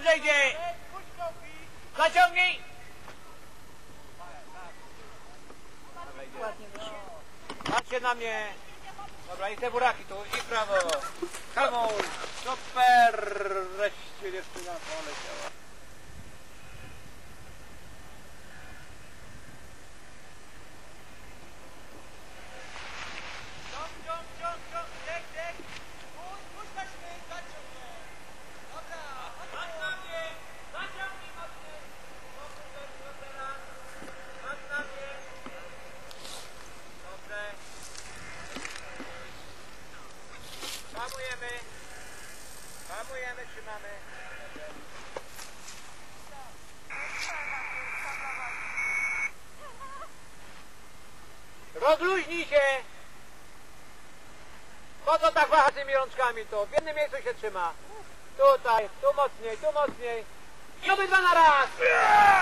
Dobrze idzie! Zaciągnij! Patrzcie na mnie! Dobra, i te buraki tu, i prawo! Hamuj! Super! Wreszcie dziewczyna poleciała. Hamujemy, trzymamy. Rozluźnij się! Po co tak waha tymi rączkami tu? W jednym miejscu się trzyma. Tutaj, tu mocniej, tu mocniej. I obydwa na raz!